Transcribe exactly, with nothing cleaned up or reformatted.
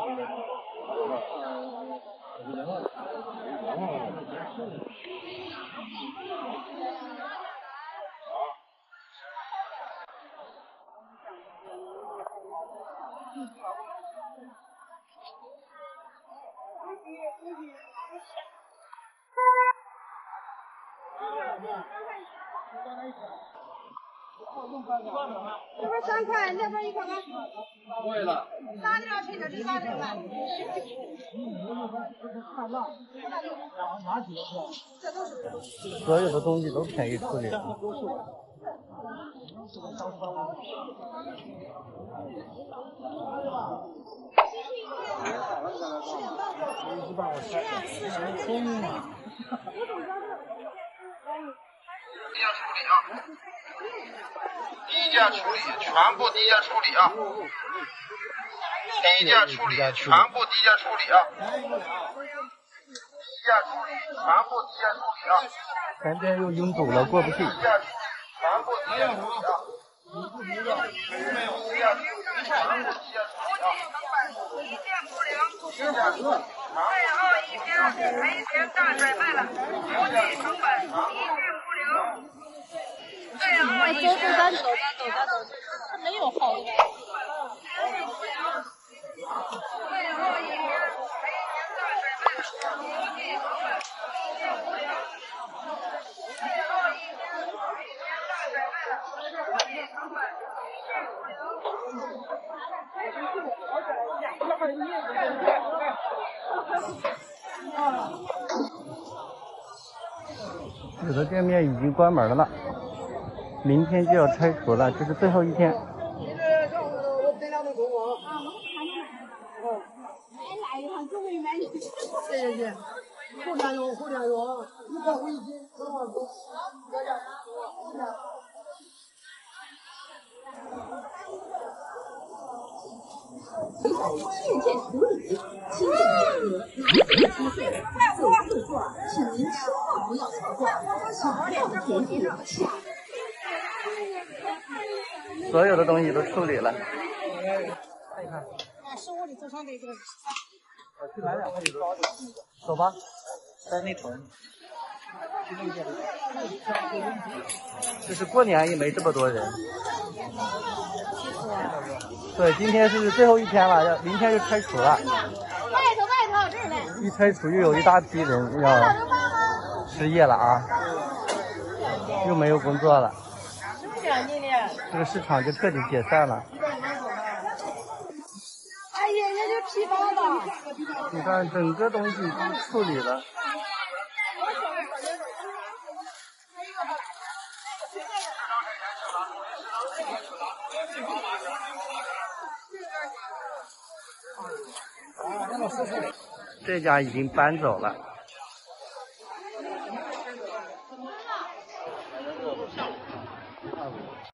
这边三块，那边一块八。贵了。大点儿，这个是大点儿。 所有的东西都便宜处理。 低价处理，全部低价处理啊！低价处理，全部低价处理啊！低价处理，全部低价处理啊！ 前边又拥堵了，过不去。 低价处理，全部低价处理啊！低价处理，全部低价处理啊！ 一件不灵，最后一天赔钱大甩卖了，不计成本，一件不灵。最后一天，走走走走走走，他没有好的。最后一天赔钱大甩卖了，不计成本，一件不灵。最后一天赔钱大甩卖了，不计成本，一件不灵。 有的店面已经关门了，明天就要拆除了，这是最后一天。 谢谢谢，后天有后天有，一块五一斤，多少多？ 信件处理，请请配合拿手机做入座，请您千万不要错过少量甜品留下。 所有的东西都处理了。看一看。 十五里走上这个。 我去买两块油膏。走吧，在那头。就是过年也没这么多人。对，今天是最后一天了，要明天就拆除了。 外头外头这儿来。 一拆除又有一大批人要失业了啊，又没有工作了。这个市场就彻底解散了。 哎呀，也就批发了。 你看，整个东西都处理了。这家已经搬走了。